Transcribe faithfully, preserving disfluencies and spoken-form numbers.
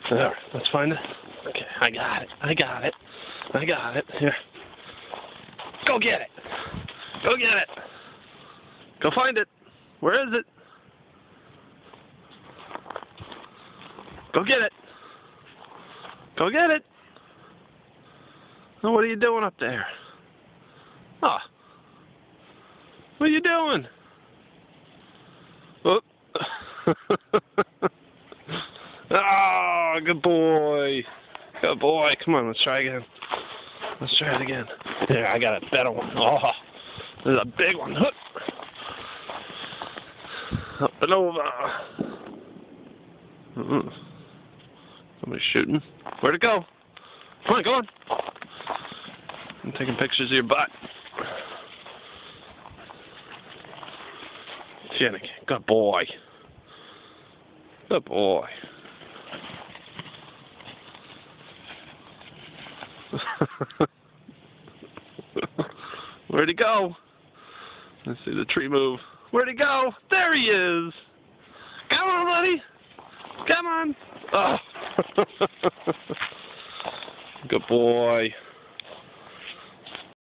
There, let's find it. Okay, I got it. I got it. I got it. Here. Go get it. Go get it. Go find it. Where is it? Go get it. Go get it. Oh, what are you doing up there? Oh. What are you doing? Oh. Oh, good boy. Good boy. Come on, let's try again. Let's try it again. There, I got a better one. Oh, there's a big one. Up and over. Uh-uh. Somebody's shooting. Where'd it go? Come on, go on. I'm taking pictures of your butt. Janik, good boy. Good boy. Where'd he go? Let's see the tree move. Where'd he go? There he is. Come on, buddy. Come on. Oh. Good boy.